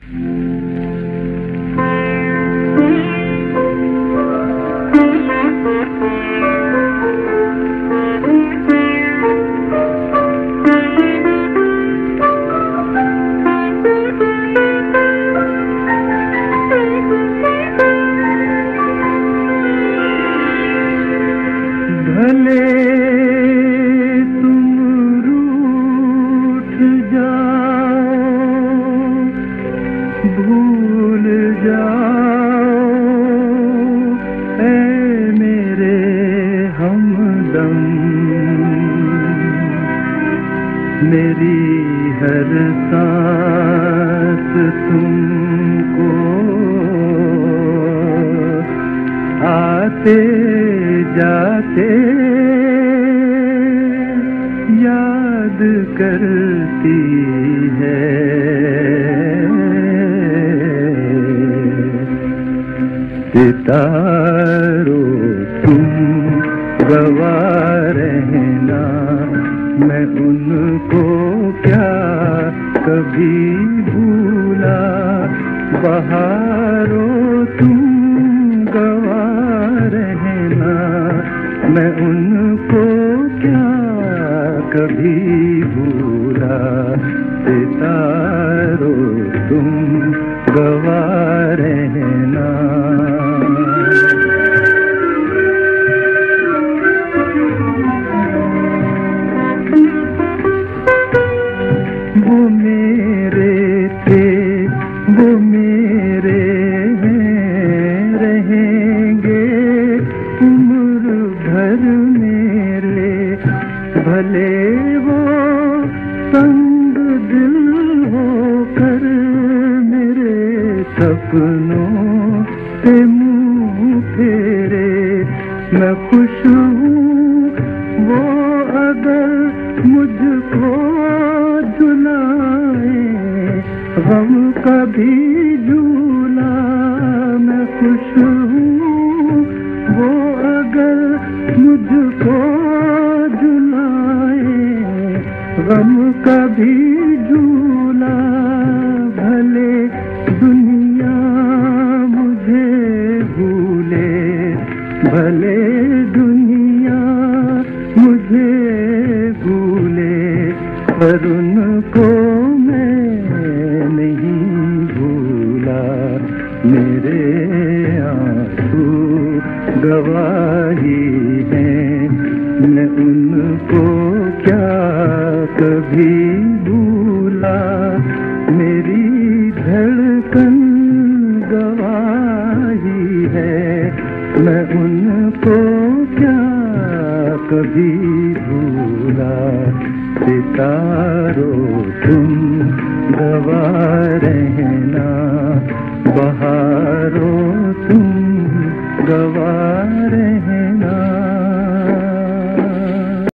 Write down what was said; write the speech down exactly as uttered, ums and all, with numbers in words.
भले तुम रूठ जाओ, भूल जाओ ऐ मेरे हमदम, मेरी हर सांस तुमको आते जाते याद करती है। सितारों तुम गवा रहना, मैं उनको क्या कभी भूला। बहारों तुम गवा रहना, मैं उनको क्या कभी भूला। सितारों तुम गवा रहना। वो मेरे थे, वो मेरे हैं, रहेंगे उम्र भर मेरे। भले वो संग दिल होकर मेरे सपनों से मुँह फेरे। मैं खुश हूँ वो अगर मुझको झुलाए, गम कभी झूला। मैं खुश हूँ वो अगर मुझको झुलाए, गम कभी झूला। भले दुनिया मुझे भूले, भले दुनिया मुझे भूले, पर उनको मैं नहीं भूला। मेरे आंसू गवाही हैं, मैं उनको क्या कभी भूला। मेरी धड़कन गवाही है, मैं उनको क्या कभी भूला। सितारों तुम गवा रहना, बहारों तुम गवा रहना।